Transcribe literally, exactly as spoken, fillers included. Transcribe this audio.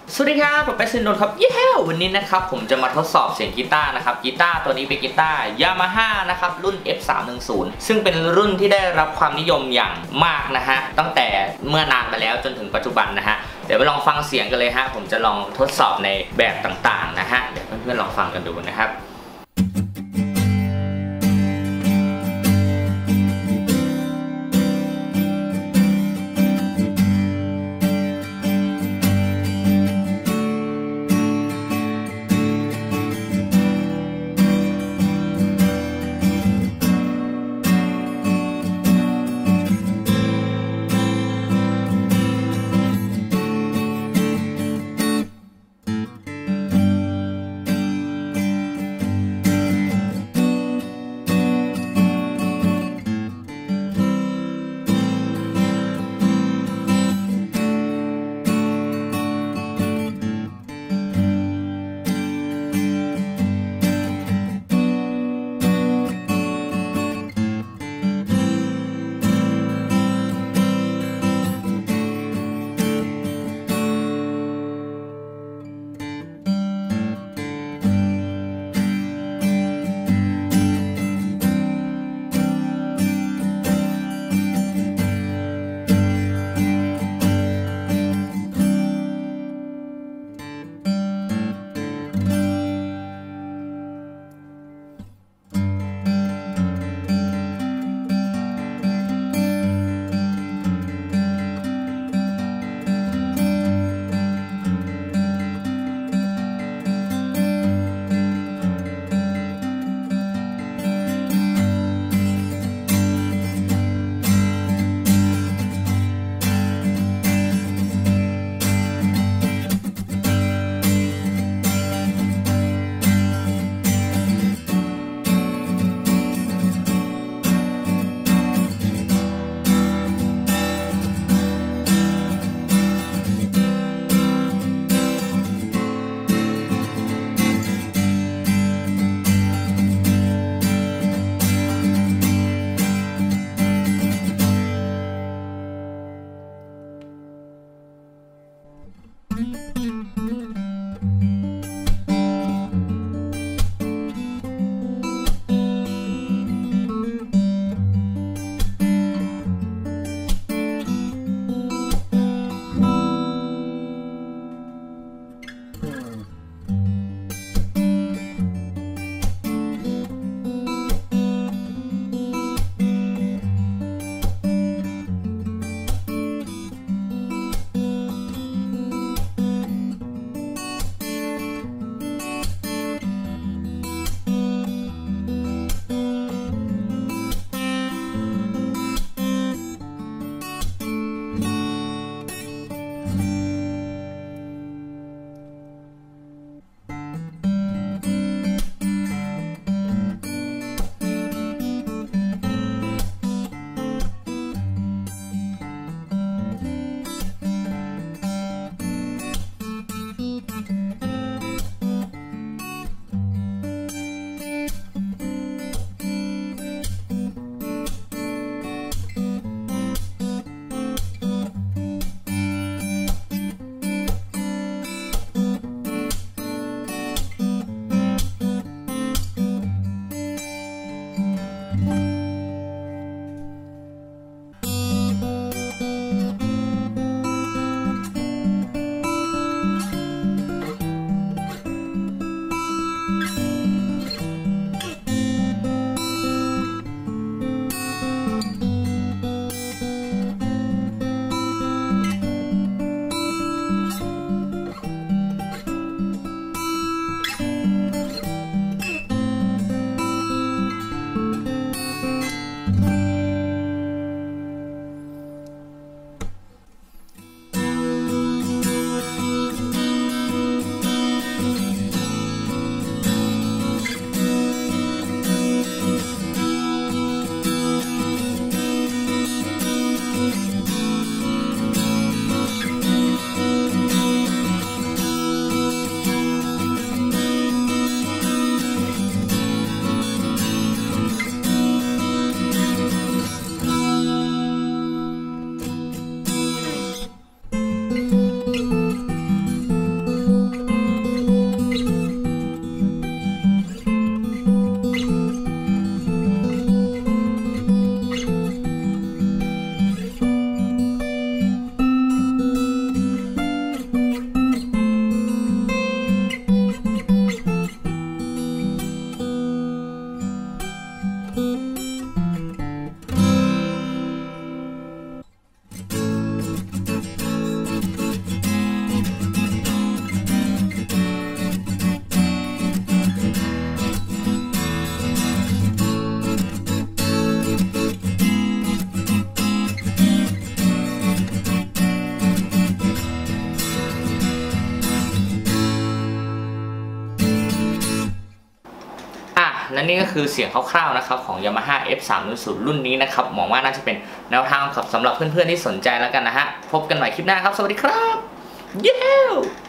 สวัสดีครับผมเป็นซินนนท์ครับเย้วันนี้นะครับผมจะมาทดสอบเสียงกีตาร์นะครับกีตาร์ตัวนี้เป็นกีตาร์ Yamaha นะครับรุ่น เอฟ สามหนึ่งศูนย์ ซึ่งเป็นรุ่นที่ได้รับความนิยมอย่างมากนะฮะตั้งแต่เมื่อนานมาแล้วจนถึงปัจจุบันนะฮะเดี๋ยวไปลองฟังเสียงกันเลยฮะผมจะลองทดสอบในแบบต่างๆนะฮะเดี๋ยวเพื่อนๆลองฟังกันดูนะครับและนี่ก็คือเสียงคร่าวๆนะครับของ Yamaha เอฟ สามหนึ่งศูนย์ รุ่นนี้นะครับหวังว่าน่าจะเป็นแนวทางสำหรับเพื่อนๆที่สนใจแล้วกันนะฮะพบกันใหม่คลิปหน้าครับสวัสดีครับเย้